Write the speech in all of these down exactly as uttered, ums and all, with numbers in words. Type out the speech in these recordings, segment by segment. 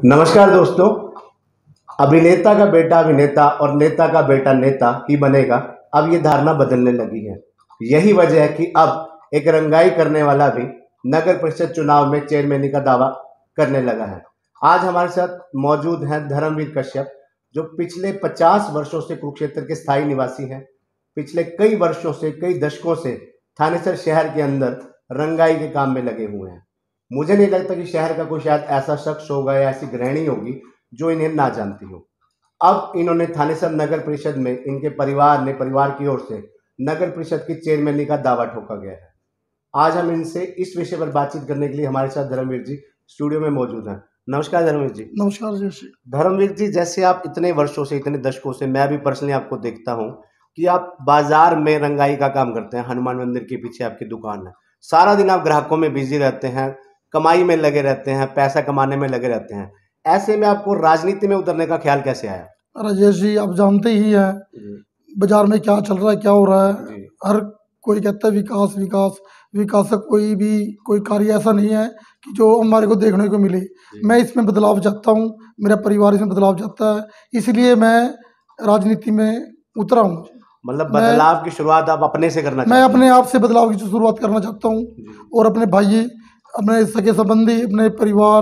नमस्कार दोस्तों। अभिनेता का बेटा अभिनेता और नेता का बेटा नेता ही बनेगा, अब ये धारणा बदलने लगी है। यही वजह है कि अब एक रंगाई करने वाला भी नगर परिषद चुनाव में चेयरमैनी का दावा करने लगा है। आज हमारे साथ मौजूद हैं धर्मवीर कश्यप, जो पिछले पचास वर्षों से कुरुक्षेत्र के स्थायी निवासी हैं। पिछले कई वर्षों से, कई दशकों से थानेसर शहर के अंदर रंगाई के काम में लगे हुए हैं। मुझे नहीं लगता कि शहर का कोई शायद ऐसा शख्स होगा या ऐसी गृहिणी होगी जो इन्हें ना जानती हो। अब इन्होंने थानेसर नगर परिषद में, इनके परिवार ने, परिवार की ओर से नगर परिषद की चेयरमैनी का दावा ठोका गया है। आज हम इनसे इस विषय पर बातचीत करने के लिए हमारे साथ धर्मवीर जी स्टूडियो में मौजूद हैं। नमस्कार धर्मवीर जी। नमस्कार जी। धर्मवीर जी, जैसे आप इतने वर्षों से, इतने दशकों से, मैं भी पर्सनली आपको देखता हूँ कि आप बाजार में रंगाई का काम करते हैं। हनुमान मंदिर के पीछे आपकी दुकान है। सारा दिन आप ग्राहकों में बिजी रहते हैं, कमाई में लगे रहते हैं, पैसा कमाने में लगे रहते हैं। ऐसे में आपको राजनीति में उतरने का ख्याल कैसे आया? राजेश जी, आप जानते ही हैं बाजार में क्या चल रहा है, क्या हो रहा है। हर कोई कहता है विकास विकास विकास का कोई भी कोई कार्य ऐसा नहीं है कि जो हमारे को देखने को मिले। मैं इसमें बदलाव चाहता हूँ, मेरा परिवार इसमें बदलाव चाहता है, इसलिए मैं राजनीति में उतरा हूँ। मतलब बदलाव की शुरुआत आप अपने से करना चाहते हैं? मैं अपने आप से बदलाव की शुरुआत करना चाहता हूँ और अपने भाई, अपने सगे संबंधी, अपने परिवार,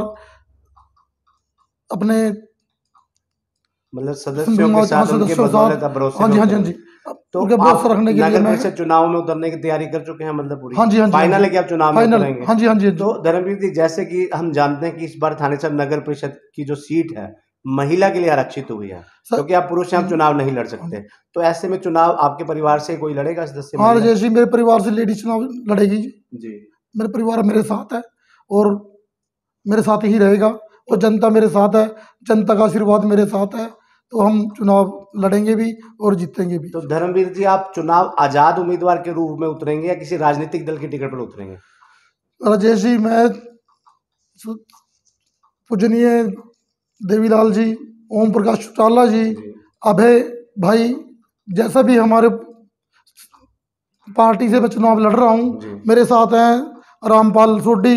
अपने मतलब सदस्यों के साथ उनके बदौलत अब भरोसे। हाँ जी हाँ जी हाँ जी। तो भरोसा रखने के लिए नगर परिषद चुनाव में उतरने की तैयारी कर चुके हैं, मतलब पूरी? हाँ जी हाँ जी। फाइनल है कि आप चुनाव में उतरेंगे? हाँ जी हाँ जी। तो धर्मवीर जी, जैसे कि हम जानते हैं कि इस बार थानेसर नगर परिषद की जो सीट है महिला के लिए आरक्षित हुई है, क्योंकि आप पुरुष हैं, आप चुनाव नहीं लड़ सकते। तो ऐसे में चुनाव आपके परिवार से कोई लड़ेगा सदस्य? हाँ राजेश जी, मेरे परिवार से लेडी चुनाव लड़ेगी जी। मेरे परिवार मेरे साथ है और मेरे साथ ही रहेगा, और जनता मेरे साथ है, जनता का आशीर्वाद मेरे साथ है, तो हम चुनाव लड़ेंगे भी और जीतेंगे भी। तो धर्मवीर जी, आप चुनाव आजाद उम्मीदवार के रूप में उतरेंगे या किसी राजनीतिक दल की टिकट पर उतरेंगे? राजेश जी, मैं पूजनीय देवीलाल जी, ओम प्रकाश चौटाला जी, अभय भाई जैसा भी हमारे पार्टी से मैं चुनाव लड़ रहा हूँ, मेरे साथ हैं रामपाल सोडी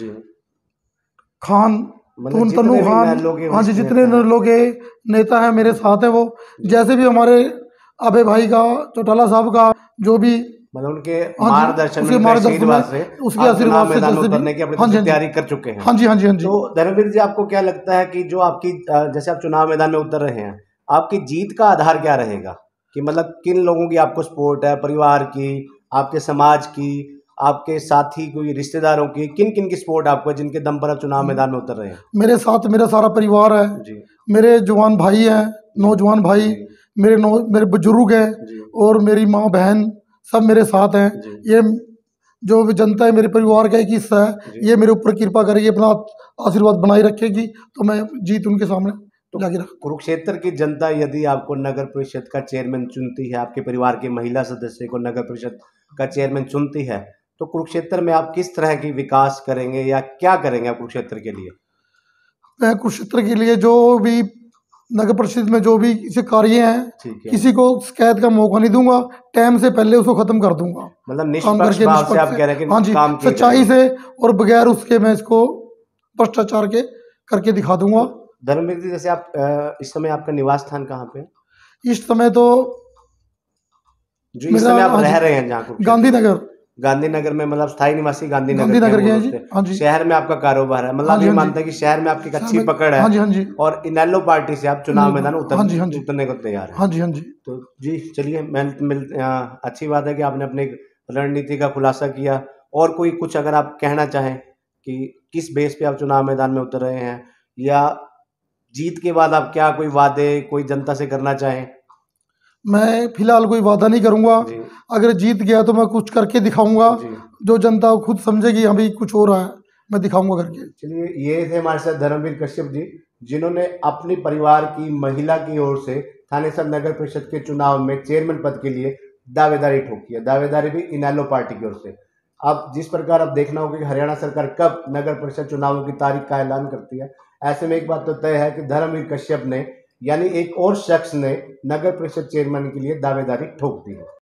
खान, मतलब तनु खान, हाँ जी, जितने लोग नेता हैं मेरे साथ हैं। वो जैसे भी हमारे अभय भाई का, चौटाला साहब का, जो भी मतलब उनके मार्गदर्शन में, उसके आशीर्वाद से जैसे उतरने की अपनी तैयारी कर चुके हैं। हाँ जी हाँ जी हाँ जी। तो धर्मवीर जी, आपको क्या लगता है कि जो आपकी, जैसे आप चुनाव मैदान में उतर रहे हैं, आपकी जीत का आधार क्या रहेगा? कि मतलब किन लोगों की आपको सपोर्ट है, परिवार की, आपके समाज की, आपके साथी, कोई रिश्तेदारों की, किन किन की सपोर्ट आपको है जिनके दम पर आप चुनाव मैदान में उतर रहे हैं? मेरे साथ मेरा सारा परिवार है जी। मेरे जवान भाई हैं, नौजवान भाई, मेरे नौ मेरे बुजुर्ग हैं और मेरी माँ बहन सब मेरे साथ हैं। ये जो भी जनता है मेरे परिवार का एक हिस्सा है, ये मेरे ऊपर कृपा करेगी, अपना आशीर्वाद बनाए रखेगी, तो मैं जीत उनके सामने जाके रख। कुरुक्षेत्र की जनता यदि आपको नगर परिषद का चेयरमैन चुनती है, आपके परिवार के महिला सदस्य को नगर परिषद का चेयरमैन चुनती है, तो कुरुक्षेत्र में आप किस तरह की विकास करेंगे या क्या करेंगे आप कुरुक्षेत्र के लिए? मैं कुरुक्षेत्र के लिए जो भी नगर परिषद में जो भी इसे कार्य हैं, है। किसी को शिकायत का मौका नहीं दूंगा, टाइम से पहले उसको खत्म कर दूंगा। मतलब निष्पक्ष भाव से आप कह रहे हैं कि हाँ जी, काम सच्चाई से और बगैर उसके मैं इसको भ्रष्टाचार के करके दिखा दूंगा। धर्मवीर जी, जैसे आप इस समय आपका निवास स्थान कहाँ पे? इस समय तो जो इस समय आप रह रहे हैं जहाँ, गांधीनगर। गांधीनगर में मतलब स्थायी निवासी गांधीनगर गांधीनगर के हैं। हाँ जी। शहर में आपका कारोबार है, मतलब ये मानते हैं कि शहर में आपकी अच्छी पकड़ है। हाँ जी हाँ जी। और इनेलो पार्टी से आप चुनाव मैदान उतरने हाँ जी उतरने को तैयार है। हाँ जी हाँ जी। तो जी चलिए, मिल मिल अच्छी बात है कि आपने अपनी रणनीति का खुलासा किया। और कोई कुछ अगर आप कहना चाहें कि किस बेस पे आप चुनाव मैदान में उतर रहे हैं, या जीत के बाद आप क्या कोई वादे कोई जनता से करना चाहें? मैं फिलहाल कोई वादा नहीं करूंगा, अगर जीत गया तो मैं कुछ करके दिखाऊंगा, जो जनता खुद समझेगी हाँ भाई कुछ हो रहा है, मैं दिखाऊंगा करके। चलिए, ये थे हमारे साथ धर्मवीर कश्यप जी, जिन्होंने अपने परिवार की महिला की ओर से थानेसर नगर परिषद के चुनाव में चेयरमैन पद के लिए दावेदारी ठोकी है। दावेदारी भी इनेलो पार्टी की ओर से। अब जिस प्रकार अब देखना होगा कि हरियाणा सरकार कब नगर परिषद चुनावों की तारीख का ऐलान करती है। ऐसे में एक बात तो तय है कि धर्मवीर कश्यप ने, यानी एक और शख्स ने, नगर परिषद चेयरमैन के लिए दावेदारी ठोक दी है।